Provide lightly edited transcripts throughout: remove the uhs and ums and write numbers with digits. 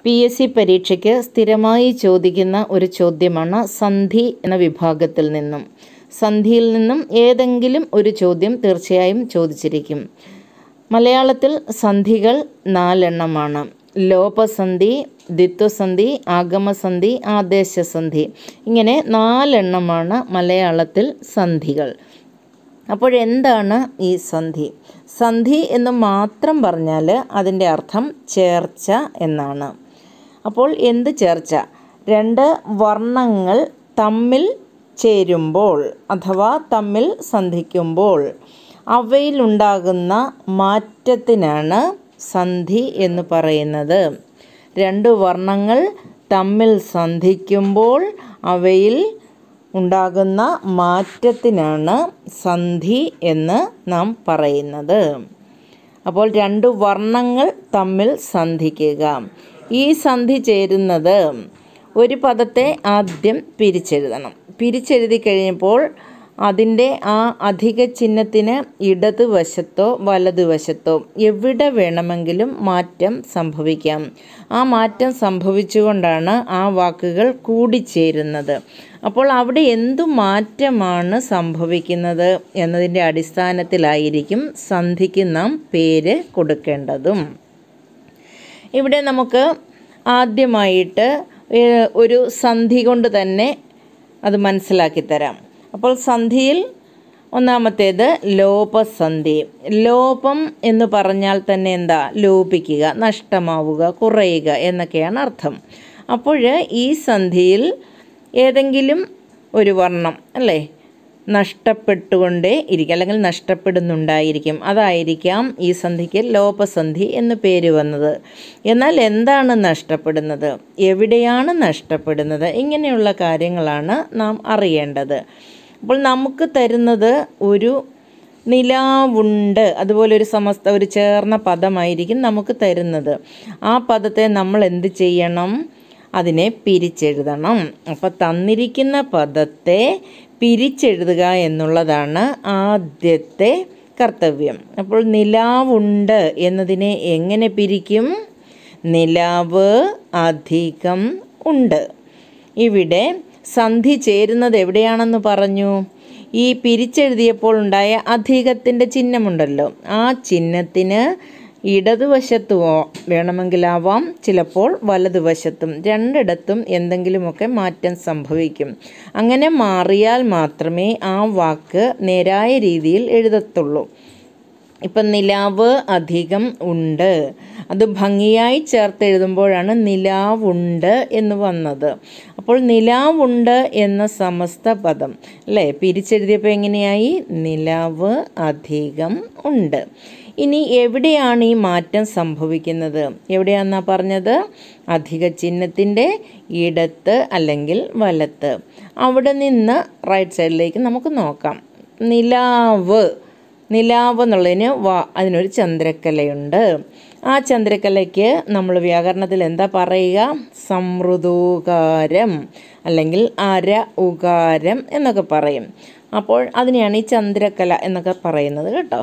PSC പരീക്ഷയ്ക്ക് സ്ഥിരമായി ചോദിക്കുന്ന ഒരു ചോദ്യമാണ് സന്ധി എന്ന വിഭാഗത്തിൽ നിന്നും. സന്ധിയിൽ നിന്നും ഏതെങ്കിലും ഒരു ചോദ്യം തീർച്ചയായും ചോദിച്ചിരിക്കും. മലയാളത്തിൽ സന്ധികൾ 4 എണ്ണമാണ്. ലോപസന്ധി, ദ്വിത്വസന്ധി, ആഗമസന്ധി, ആദേശസന്ധി. ഇങ്ങനെ 4 എണ്ണമാണ് മലയാളത്തിൽ സന്ധികൾ. അപ്പോഴെന്താണ് ഈ സന്ധി? സന്ധി എന്ന് മാത്രം പറഞ്ഞാൽ അതിൻ്റെ അർത്ഥം ചേർച്ച എന്നാണ്. അപ്പോൾ എന്ത് ചേർച്ച? 2 വർണ്ണങ്ങൾ തമ്മിൽ ചേരുമ്പോൾ അഥവാ തമ്മിൽ സന്ധിക്കുമ്പോൾ അവയിലുണ്ടാകുന്ന മാറ്റത്തിനാണ് സന്ധി എന്ന് പറയുന്നത്. 2 വർണ്ണങ്ങൾ തമ്മിൽ സന്ധിക്കുമ്പോൾ അവയിൽ ഉണ്ടാകുന്ന മാറ്റത്തിനാണ് സന്ധി എന്ന് നാം പറയുന്നത്. അപ്പോൾ 2 വർണ്ണങ്ങൾ തമ്മിൽ സന്ധിക്കുക. ഈ സന്ധി ചേരുന്നത് ഒരു പദത്തെ ആദ്യം പിരിച്ചെഴുതണം. പിരിച്ചെഴുതി കഴിഞ്ഞപ്പോൾ അതിൻ്റെ ആ അധിക ചിഹ്നത്തിന് ഇടതുവശത്തോ വലതുവശത്തോ എവിടെ വേണമെങ്കിലും മാറ്റം സംഭവിക്കാം. ആ മാറ്റം സംഭവിച്ചുകൊണ്ടാണ് ആ വാക്കുകൾ കൂടിച്ചേരുന്നത്. അപ്പോൾ അവിടെ എന്തു മാറ്റമാണ് സംഭവിക്കുന്നത് എന്നതിൻ്റെ അടിസ്ഥാനത്തിലായിരിക്കും സന്ധിക്ക് നാം പേര് കൊടുക്കേണ്ടതും. ഇവിടെ നമുക്ക് ആദ്യമായിട്ട് ഒരു സന്ധി കൊണ്ട് തന്നെ അത് മനസ്സിലാക്കി തരാം. അപ്പോൾ സന്ധിയിൽ ഒന്നാമത്തേത് ലോപസന്ധി. ലോപം എന്ന് പറഞ്ഞാൽ തന്നെ എന്താ? ലോപിക്കുക, നഷ്ടമാവുക, കുറയുക എന്നൊക്കെയാണ് അർത്ഥം. അപ്പോൾ ഈ സന്ധിയിൽ ഏതെങ്കിലും ഒരു വർണ്ണം അല്ലേ നഷ്ടപ്പെട്ടുകൊണ്ടേ ഇരിക്കും, അല്ലെങ്കിൽ നഷ്ടപ്പെടുന്നുണ്ടായിരിക്കും. അതായിരിക്കാം ഈ സന്ധിക്ക് ലോപസന്ധി എന്ന് പേര് വന്നത്. എന്നാൽ എന്താണ് നഷ്ടപ്പെടുന്നത്, എവിടെയാണ് നഷ്ടപ്പെടുന്നത്, ഇങ്ങനെയുള്ള കാര്യങ്ങളാണ് നാം അറിയേണ്ടത്. അപ്പോൾ നമുക്ക് തരുന്നത് ഒരു നിലാവുണ്ട്, അതുപോലെ ഒരു ചേർന്ന പദമായിരിക്കും നമുക്ക് തരുന്നത്. ആ പദത്തെ നമ്മൾ എന്ത് ചെയ്യണം? അതിനെ പിരിച്ചെഴുതണം. അപ്പോൾ തന്നിരിക്കുന്ന പദത്തെ പിരിച്ചെഴുതുക എന്നുള്ളതാണ് ആദ്യത്തെ കർത്തവ്യം. അപ്പോൾ നിലാവുണ്ട് എന്നതിനെ എങ്ങനെ പിരിക്കും? നിലാവ് അധികം ഉണ്ട്. ഇവിടെ സന്ധി ചേരുന്നത് എവിടെയാണെന്ന് പറഞ്ഞു? ഈ പിരിച്ചെഴുതിയപ്പോൾ ഉണ്ടായ അധികത്തിൻ്റെ ചിഹ്നമുണ്ടല്ലോ, ആ ചിഹ്നത്തിന് ഇടതുവശത്തും വേണമെങ്കിലാവാം, ചിലപ്പോൾ വലതുവശത്തും, 2ഇടത്തും എന്തെങ്കിലുമൊക്കെ മാറ്റം സംഭവിക്കും. അങ്ങനെ മാറിയാൽ മാത്രമേ ആ വാക്ക് നേരായ രീതിയിൽ എഴുതത്തുള്ളൂ. ഇപ്പം നിലാവ് അധികം ഉണ്ട്, അത് ഭംഗിയായി ചേർത്തെഴുതുമ്പോഴാണ് നിലാവുണ്ട് എന്ന് വന്നത്. അപ്പോൾ നിലാവുണ്ട് എന്ന സമസ്ത പദം അല്ലേ പിരിച്ചെഴുതിയപ്പോൾ എങ്ങനെയായി? നിലാവ് അധികം ഉണ്ട്. ഇനി എവിടെയാണ് ഈ മാറ്റം സംഭവിക്കുന്നത്? എവിടെയാണെന്നാണ് പറഞ്ഞത്? അധിക ചിഹ്നത്തിൻ്റെ ഇടത്ത് അല്ലെങ്കിൽ വലത്ത്. അവിടെ നിന്ന് റൈറ്റ് സൈഡിലേക്ക് നമുക്ക് നോക്കാം. നിലാവ് എന്നുള്ളതിന് അതിനൊരു ചന്ദ്രക്കലയുണ്ട്. ആ ചന്ദ്രക്കലയ്ക്ക് നമ്മൾ വ്യാകരണത്തിൽ എന്താ പറയുക? സമൃദ്ധോകാരം അല്ലെങ്കിൽ അര ഉകാരം എന്നൊക്കെ പറയും. അപ്പോൾ അതിനെയാണ് ഈ ചന്ദ്രക്കല എന്നൊക്കെ പറയുന്നത് കേട്ടോ.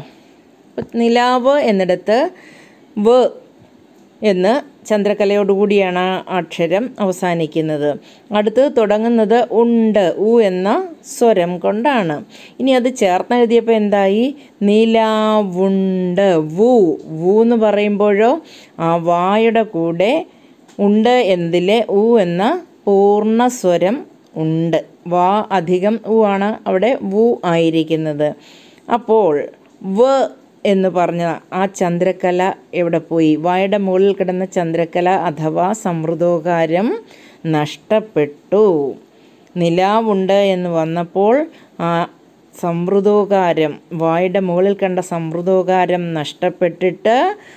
നിലാവ് എന്നിടത്ത് വ് എന്ന് ചന്ദ്രക്കലയോടുകൂടിയാണ് ആ അക്ഷരം അവസാനിക്കുന്നത്. അടുത്ത് തുടങ്ങുന്നത് ഉണ്ട്, ഉ എന്ന സ്വരം കൊണ്ടാണ്. ഇനി അത് ചേർത്തെഴുതിയപ്പോൾ എന്തായി? നിലാവുണ്ട്. വു എന്ന് പറയുമ്പോഴോ ആ വായുടെ കൂടെ ഉണ്ട് എന്നതിലെ ഉ എന്ന പൂർണ്ണസ്വരം ഉണ്ട്. വാ അധികം ഉ ആണ് അവിടെ വു ആയിരിക്കുന്നത്. അപ്പോൾ വ് എന്ന് പറഞ്ഞ ആ ചന്ദ്രക്കല എവിടെ പോയി? വായുടെ മുകളിൽ കിടന്ന ചന്ദ്രക്കല അഥവാ സമൃദ്ധോകാരം നഷ്ടപ്പെട്ടു. നിലാവുണ്ട് എന്ന് വന്നപ്പോൾ ആ സമൃദ്ധോകാരം, വായുടെ മുകളിൽ കണ്ട സമൃദ്ധോകാരം നഷ്ടപ്പെട്ടിട്ട്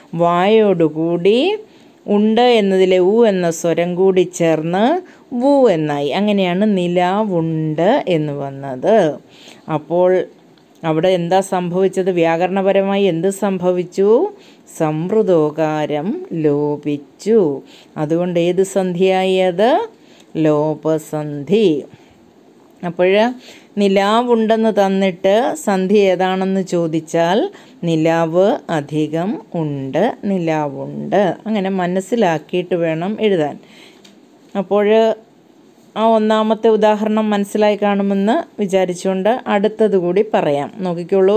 വായോടുകൂടി ഉണ്ട് എന്നതിലെ ഉ എന്ന സ്വരം കൂടി ചേർന്ന് വു എന്നായി. അങ്ങനെയാണ് നിലാവുണ്ട് എന്ന് വന്നത്. അപ്പോൾ അവിടെ എന്താ സംഭവിച്ചത്? വ്യാകരണപരമായി എന്ത് സംഭവിച്ചു? സമൃദ്ധോകാരം ലോപിച്ചു. അതുകൊണ്ട് ഏത് സന്ധിയായി? അത് ലോപസന്ധി. അപ്പോൾ നിലാവുണ്ടെന്ന് തന്നിട്ട് സന്ധി ഏതാണെന്ന് ചോദിച്ചാൽ നിലാവ് അധികം ഉണ്ട്, നിലാവുണ്ട്. അങ്ങനെ മനസ്സിലാക്കിയിട്ട് വേണം എഴുതാൻ. അപ്പോൾ ആ ഒന്നാമത്തെ ഉദാഹരണം മനസ്സിലായി കാണുമെന്ന് വിചാരിച്ചുകൊണ്ട് അടുത്തത് കൂടി പറയാം. നോക്കിക്കോളൂ.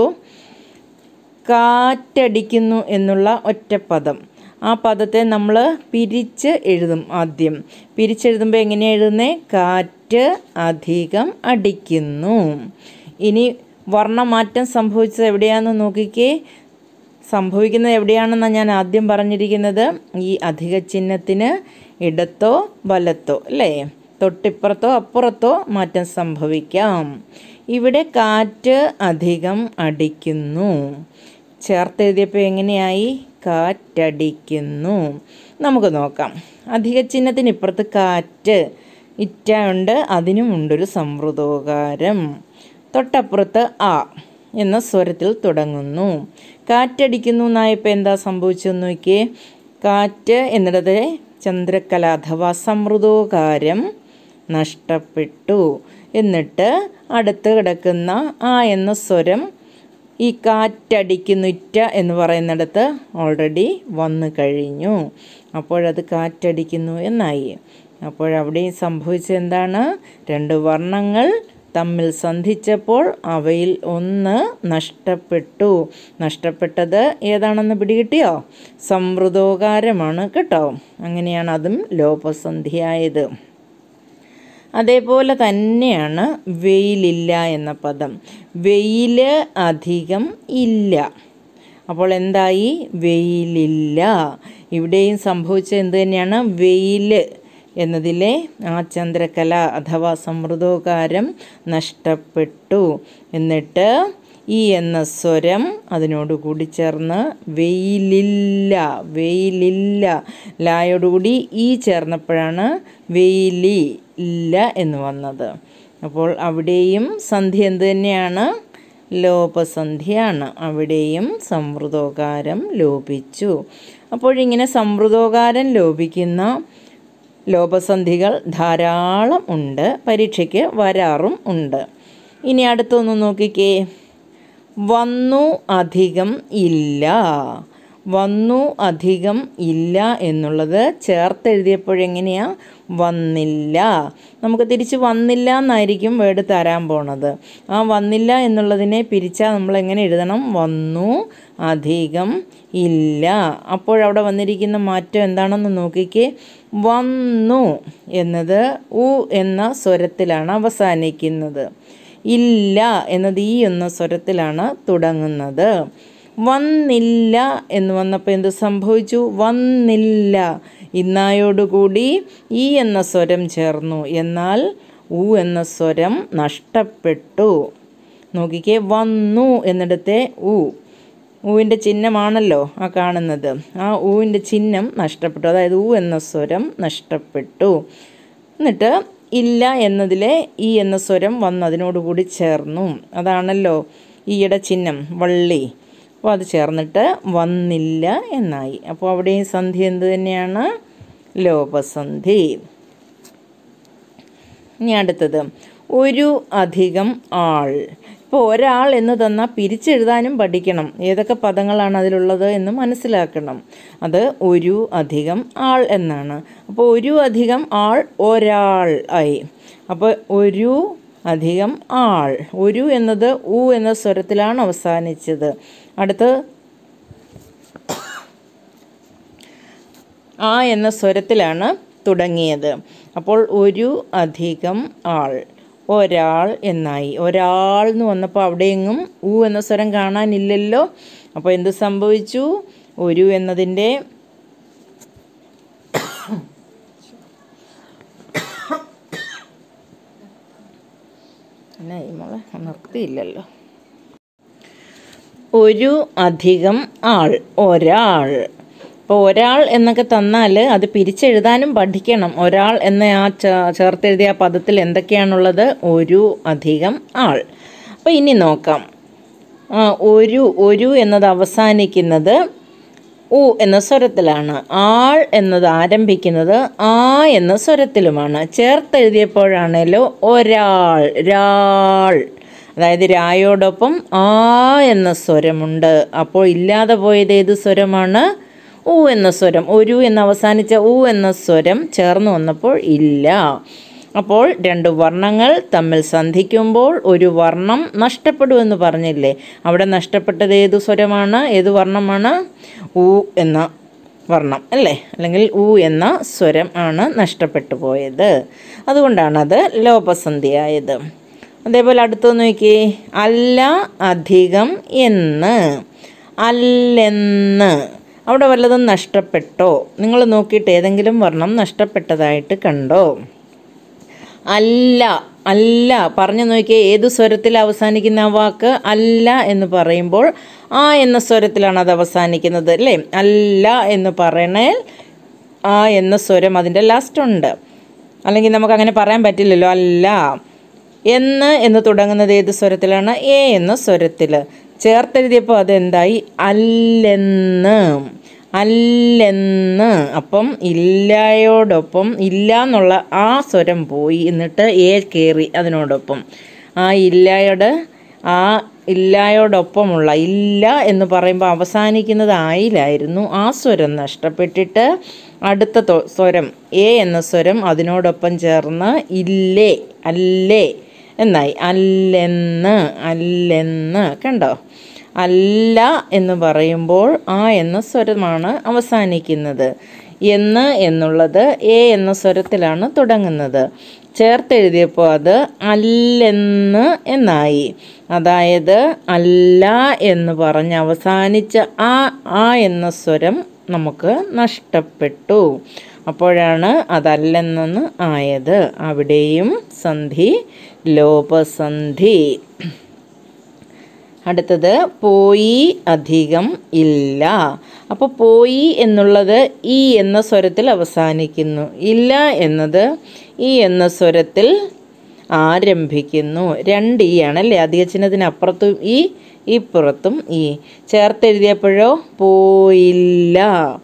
കാറ്റടിക്കുന്നു എന്നുള്ള ഒറ്റപ്പദം. ആ പദത്തെ നമ്മൾ പിരിച്ച് എഴുതും. ആദ്യം പിരിച്ചെഴുതുമ്പോൾ എങ്ങനെയാണ് എഴുതുന്നത്? കാറ്റ് അധികം അടിക്കുന്നു. ഇനി വർണ്ണമാറ്റം സംഭവിച്ചത് എവിടെയാണെന്ന് നോക്കിക്കേ. സംഭവിക്കുന്നത് എവിടെയാണെന്നാണ് ഞാൻ ആദ്യം പറഞ്ഞിരിക്കുന്നത്. ഈ അധിക ചിഹ്നത്തിന് ഇടത്തോ വലത്തോ അല്ലേ, തൊട്ടിപ്പുറത്തോ അപ്പുറത്തോ മാറ്റം സംഭവിക്കാം. ഇവിടെ കാറ്റ് അധികം അടിക്കുന്നു ചേർത്തെഴുതിയപ്പോൾ എങ്ങനെയായി? കാറ്റടിക്കുന്നു. നമുക്ക് നോക്കാം. അധിക ചിഹ്നത്തിന് ഇപ്പുറത്ത് കാറ്റ് ഇറ്റ ഉണ്ട്, അതിനും ഉണ്ടൊരു സംവൃതോകാരം. തൊട്ടപ്പുറത്ത് ആ എന്ന സ്വരത്തിൽ തുടങ്ങുന്നു. കാറ്റടിക്കുന്നു എന്നായപ്പോൾ എന്താ സംഭവിച്ചെന്ന് നോക്കിയേ. കാറ്റ് എന്നിടത്തെ ചന്ദ്രക്കല അഥവാ സംവൃതോകാരം നഷ്ടപ്പെട്ടു. എന്നിട്ട് അടുത്ത് കിടക്കുന്ന ആ എന്ന സ്വരം ഈ കാറ്റടിക്കുന്നു ഇറ്റ എന്ന് പറയുന്നിടത്ത് ഓൾറെഡി വന്നു കഴിഞ്ഞു. അപ്പോഴത് കാറ്റടിക്കുന്നു എന്നായി. അപ്പോഴവിടെയും സംഭവിച്ചത് എന്താണ്? രണ്ട് വർണ്ണങ്ങൾ തമ്മിൽ സന്ധിച്ചപ്പോൾ അവയിൽ ഒന്ന് നഷ്ടപ്പെട്ടു. നഷ്ടപ്പെട്ടത് ഏതാണെന്ന് പിടികിട്ടിയോ? സംവൃതോകാരമാണ് കേട്ടോ. അങ്ങനെയാണ് അതും ലോപസന്ധിയായത്. അതേപോലെ തന്നെയാണ് വെയിലില്ല എന്ന പദം. വെയിൽ അധികം ഇല്ല. അപ്പോൾ എന്തായി? വെയിലില്ല. ഇവിടെയും സംഭവിച്ചത് എന്ത് തന്നെയാണ്? വെയിൽ എന്നതിലെ ആ ചന്ദ്രകല അഥവാ സമൃദ്ധോകാരം നഷ്ടപ്പെട്ടു. എന്നിട്ട് ഈ എന്ന സ്വരം അതിനോട് കൂടി ചേർന്ന് വെയിലില്ല, വെയിലില്ല. ലായോടുകൂടി ഈ ചേർന്നപ്പോഴാണ് വെയിലി ഇല്ല എന്ന് വന്നത്. അപ്പോൾ അവിടെയും സന്ധി എന്ത് തന്നെയാണ്? ലോപസന്ധിയാണ്. അവിടെയും സംവൃതോകാരം ലോപിച്ചു. അപ്പോഴിങ്ങനെ സംവൃതോകാരം ലോപിക്കുന്ന ലോപസന്ധികൾ ധാരാളം ഉണ്ട്, പരീക്ഷയ്ക്ക് വരാറും ഉണ്ട്. ഇനി അടുത്തൊന്ന് നോക്കിക്കേ. വന്നു അധികം ഇല്ല. വന്നു അധികം ഇല്ല എന്നുള്ളത് ചേർത്തെഴുതിയപ്പോഴെങ്ങനെയാണ്? വന്നില്ല. നമുക്ക് തിരിച്ച് വന്നില്ല എന്നായിരിക്കും വേർഡ് തരാൻ പോണത്. ആ വന്നില്ല എന്നുള്ളതിനെ പിരിച്ചാൽ നമ്മൾ എങ്ങനെ എഴുതണം? വന്നു അധികം ഇല്ല. അപ്പോഴവിടെ വന്നിരിക്കുന്ന മാറ്റം എന്താണെന്ന് നോക്കിക്കേ. വന്നു എന്നത് ഉ എന്ന സ്വരത്തിലാണ് അവസാനിക്കുന്നത്. ഇല്ല എന്നത് ഈ എന്ന സ്വരത്തിലാണ് തുടങ്ങുന്നത്. വന്നില്ല എന്ന് വന്നപ്പോൾ എന്ത് സംഭവിച്ചു? വന്നില്ല. ഇന്നായോടുകൂടി ഈ എന്ന സ്വരം ചേർന്നു, എന്നാൽ ഉ എന്ന സ്വരം നഷ്ടപ്പെട്ടു. നോക്കിക്കേ. വന്നു എന്നിടത്തെ ഊവിൻ്റെ ചിഹ്നമാണല്ലോ ആ കാണുന്നത്. ആ ഊവിൻ്റെ ചിഹ്നം നഷ്ടപ്പെട്ടു, അതായത് ഊ എന്ന സ്വരം നഷ്ടപ്പെട്ടു. എന്നിട്ട് ഇല്ല എന്നതിലെ ഈ എന്ന സ്വരം വന്ന് അതിനോടുകൂടി ചേർന്നു. അതാണല്ലോ ഈയുടെ ചിഹ്നം, വള്ളി. അപ്പോൾ അത് ചേർന്നിട്ട് വന്നില്ല എന്നായി. അപ്പോൾ അവിടെയും സന്ധി എന്ത് തന്നെയാണ്? ലോപസന്ധി. ഇനി അടുത്തത് ഒരു അധികം ആൾ. ഇപ്പോൾ ഒരാൾ എന്ന് തന്നാൽ പിരിച്ചെഴുതാനും പഠിക്കണം. ഏതൊക്കെ പദങ്ങളാണ് അതിലുള്ളത് എന്ന് മനസ്സിലാക്കണം. അത് ഒരു അധികം ആൾ എന്നാണ്. അപ്പോൾ ഒരു അധികം ആൾ ഒരാൾ ആയി. അപ്പോൾ ഒരു അധികം ആൾ. ഒരു എന്നത് ഉ എന്ന സ്വരത്തിലാണ് അവസാനിച്ചത്. അടുത്ത് ആ എന്ന സ്വരത്തിലാണ് തുടങ്ങിയത്. അപ്പോൾ ഒരു അധികം ആൾ, ഒരാൾ എന്നായി. ഒരാൾ എന്ന് വന്നപ്പോൾ അവിടെയെങ്ങും ഊ എന്ന സ്വരം കാണാനില്ലല്ലോ. അപ്പോൾ എന്ത് സംഭവിച്ചു? ഒരു എന്നതിൻ്റെ നിർത്തിയില്ലല്ലോ. ഒരു അധികം ആൾ, ഒരാൾ. ഇപ്പോൾ ഒരാൾ എന്നൊക്കെ തന്നാൽ അത് പിരിച്ചെഴുതാനും പഠിക്കണം. ഒരാൾ എന്ന ആ ചേർത്തെഴുതിയ പദത്തിൽ എന്തൊക്കെയാണുള്ളത്? ഒരു അധികം ആൾ. അപ്പോൾ ഇനി നോക്കാം. ഒരു എന്നത് അവസാനിക്കുന്നത് ഉ എന്ന സ്വരത്തിലാണ്. ആൾ എന്നത് ആരംഭിക്കുന്നത് ആ എന്ന സ്വരത്തിലുമാണ്. ചേർത്തെഴുതിയപ്പോഴാണേലോ ഒരാൾ, രാൾ, അതായത് രായോടൊപ്പം ആ എന്ന സ്വരമുണ്ട്. അപ്പോൾ ഇല്ലാതെ പോയത് ഏത് സ്വരമാണ്? ഉ എന്ന സ്വരം. ഒരു എന്ന് അവസാനിച്ച ഉ എന്ന സ്വരം ചേർന്ന് വന്നപ്പോൾ ഇല്ല. അപ്പോൾ രണ്ട് വർണ്ണങ്ങൾ തമ്മിൽ സന്ധിക്കുമ്പോൾ ഒരു വർണ്ണം നഷ്ടപ്പെടുമെന്ന് പറഞ്ഞില്ലേ? അവിടെ നഷ്ടപ്പെട്ടത് ഏത് സ്വരമാണ്? ഏത് വർണ്ണമാണ്? ഉ എന്ന വർണ്ണം അല്ലേ? അല്ലെങ്കിൽ ഉ എന്ന സ്വരം ആണ് നഷ്ടപ്പെട്ടു പോയത്. അതുകൊണ്ടാണത് ലോപസന്ധിയായത്. അതേപോലെ അടുത്തൊന്ന് നോക്കിയേ. അല്ല അധികം എന്ന്, അല്ലെന്ന്. അവിടെ വല്ലതും നഷ്ടപ്പെട്ടോ? നിങ്ങൾ നോക്കിയിട്ട് ഏതെങ്കിലും വർണ്ണം നഷ്ടപ്പെട്ടതായിട്ട് കണ്ടോ? അല്ല, അല്ല പറഞ്ഞു നോക്കിയേ. ഏത് സ്വരത്തിൽ അവസാനിക്കുന്ന ആ വാക്ക്? അല്ല എന്ന് പറയുമ്പോൾ ആ എന്ന സ്വരത്തിലാണ് അത് അവസാനിക്കുന്നത് അല്ലേ? അല്ല എന്ന് പറയണേൽ ആ എന്ന സ്വരം അതിൻ്റെ ലാസ്റ്റ് ഉണ്ട്. അല്ലെങ്കിൽ നമുക്ക് അങ്ങനെ പറയാൻ പറ്റില്ലല്ലോ. അല്ല എന്ന് തുടങ്ങുന്നത് ഏത് സ്വരത്തിലാണ്? എ എന്ന സ്വരത്തിൽ. ചേർത്തെഴുതിയപ്പോൾ അതെന്തായി? അല്ലെന്ന്, അല്ലെന്ന്. അപ്പം ഇല്ലായോടൊപ്പം ഇല്ല എന്നുള്ള ആ സ്വരം പോയി, എന്നിട്ട് എ കയറി അതിനോടൊപ്പം. ആ ഇല്ലായോടൊപ്പമുള്ള ഇല്ല എന്ന് പറയുമ്പോൾ അവസാനിക്കുന്നത് ആയിലായിരുന്നു. ആ സ്വരം നഷ്ടപ്പെട്ടിട്ട് അടുത്ത സ്വരം എ എന്ന സ്വരം അതിനോടൊപ്പം ചേർന്ന് ഇല്ലേ, അല്ലേ എന്നായി. അല്ലെന്ന്, അല്ലെന്ന്. കണ്ടോ? അല്ല എന്ന് പറയുമ്പോൾ ആ എന്ന സ്വരമാണ് അവസാനിക്കുന്നത്. എന്നുള്ളത് എ എന്ന സ്വരത്തിലാണ് തുടങ്ങുന്നത്. ചേർത്തെഴുതിയപ്പോൾ അത് അല്ലെന്ന് എന്നായി. അതായത് അല്ല എന്ന് പറഞ്ഞ് അവസാനിച്ച ആ എന്ന സ്വരം നമുക്ക് നഷ്ടപ്പെട്ടു. അപ്പോഴാണ് അതല്ലെന്ന് ആയത്. അവിടെയും സന്ധി ലോപസന്ധി. അടുത്തത് പോയി അധികം ഇല്ല. അപ്പോൾ പോയി എന്നുള്ളത് ഈ എന്ന സ്വരത്തിൽ അവസാനിക്കുന്നു. ഇല്ല എന്നത് ഈ എന്ന സ്വരത്തിൽ ആരംഭിക്കുന്നു. രണ്ട് ഈ ആണല്ലേ? അധിക ചിഹ്നത്തിനപ്പുറത്തും ഈ, ഇപ്പുറത്തും ഈ. ചേർത്തെഴുതിയപ്പോഴോ പോയില്ല,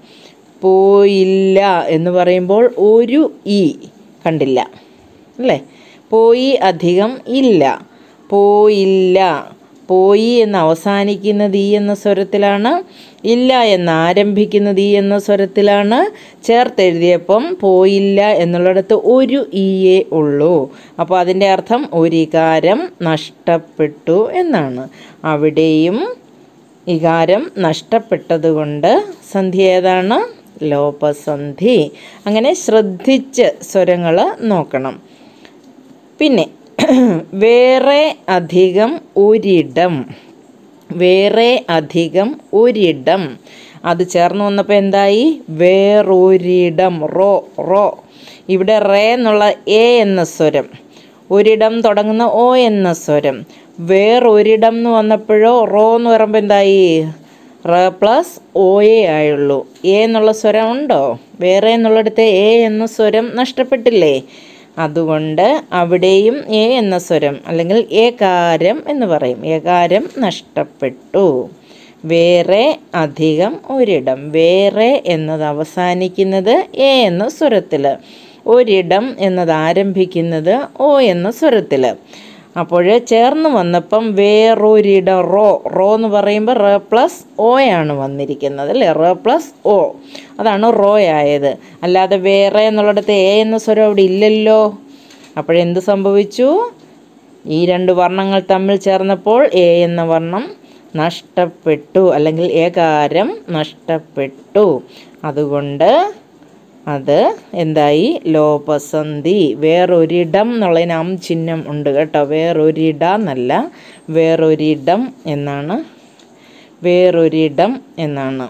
പോയില്ല എന്ന് പറയുമ്പോൾ ഒരു ഈ കണ്ടില്ല അല്ലേ? പോയി അധികം ഇല്ല, പോയില്ല. പോയി എന്ന് അവസാനിക്കുന്നത് ഈ എന്ന സ്വരത്തിലാണ്. ഇല്ല എന്ന് ആരംഭിക്കുന്നത് ഈ എന്ന സ്വരത്തിലാണ്. ചേർത്തെഴുതിയപ്പം പോയില്ല എന്നുള്ളിടത്ത് ഒരു ഈയേ ഉള്ളൂ. അപ്പോൾ അതിൻ്റെ അർത്ഥം ഒരികാരം നഷ്ടപ്പെട്ടു എന്നാണ്. അവിടെയും ഇകാരം നഷ്ടപ്പെട്ടതുകൊണ്ട് സന്ധി ഏതാണ്? ലോപസന്ധി. അങ്ങനെ ശ്രദ്ധിച്ച് സ്വരങ്ങൾ നോക്കണം. പിന്നെ വേറെ അധികം ഒരിടം, വേറെ അധികം ഒരിടം. അത് ചേർന്ന് വന്നപ്പോൾ എന്തായി? വേറൊരിടം. റോ. ഇവിടെ റേ എന്നുള്ള എ എന്ന സ്വരം, ഒരിടം തുടങ്ങുന്ന ഓ എന്ന സ്വരം. വേറൊരിടം എന്ന് വന്നപ്പോഴോ റോ എന്ന് പറയുമ്പോൾ എന്തായി? റ പ്ലസ് ഓയെ ആയുള്ളൂ. എ എന്നുള്ള സ്വരം ഉണ്ടോ? വേറെ എന്നുള്ളിടത്ത് എ എന്ന സ്വരം നഷ്ടപ്പെട്ടില്ലേ? അതുകൊണ്ട് അവിടെയും എ എന്ന സ്വരം അല്ലെങ്കിൽ ഏകാരം എന്ന് പറയും. ഏകാരം നഷ്ടപ്പെട്ടു. വേറെ അധികം ഒരിടം. വേറെ എന്നത് അവസാനിക്കുന്നത് എ എന്ന സ്വരത്തിൽ. ഒരിടം എന്നത് ആരംഭിക്കുന്നത് ഓ എന്ന സ്വരത്തിൽ. അപ്പോൾ ചേർന്ന് വന്നപ്പം വേറൊരിടം. റോ എന്ന് പറയുമ്പോൾ റ പ്ലസ് ഓ ആണ് വന്നിരിക്കുന്നത് അല്ലേ? റ പ്ലസ് ഓ, അതാണ് റോ ആയത്. അല്ലാതെ വേറെ എന്നുള്ളിടത്ത് എ എന്ന സ്വരം അവിടെ ഇല്ലല്ലോ. അപ്പോഴെന്ത് സംഭവിച്ചു? ഈ രണ്ട് വർണ്ണങ്ങൾ തമ്മിൽ ചേർന്നപ്പോൾ എ എന്ന വർണ്ണം നഷ്ടപ്പെട്ടു, അല്ലെങ്കിൽ ഏകാരം നഷ്ടപ്പെട്ടു. അതുകൊണ്ട് അത് എന്തായി? ലോപസന്ധി. വേറൊരിടം എന്നുള്ളതിന് ചിഹ്നം ഉണ്ട് കേട്ടോ. വേറൊരിട എന്നല്ല, വേറൊരിടം എന്നാണ്. വേറൊരിടം എന്നാണ്.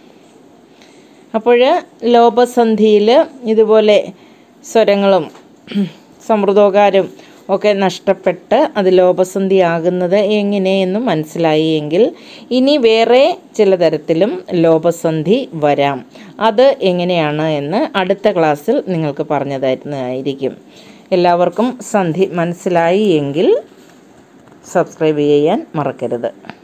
അപ്പോൾ ലോപസന്ധിയിൽ ഇതുപോലെ സ്വരങ്ങളും സമൃദ്ധോകാരം ഒക്കെ നഷ്ടപ്പെട്ട് അത് ലോപസന്ധി ആകുന്നത് എങ്ങനെയെന്ന് മനസ്സിലായി എങ്കിൽ ഇനി വേറെ ചില തരത്തിലും ലോപസന്ധി വരാം. അത് എങ്ങനെയാണ് എന്ന് അടുത്ത ക്ലാസ്സിൽ നിങ്ങൾക്ക് പറഞ്ഞു തരുന്നതായിരിക്കും. എല്ലാവർക്കും സന്ധി മനസ്സിലായി എങ്കിൽ സബ്സ്ക്രൈബ് ചെയ്യാൻ മറക്കരുത്.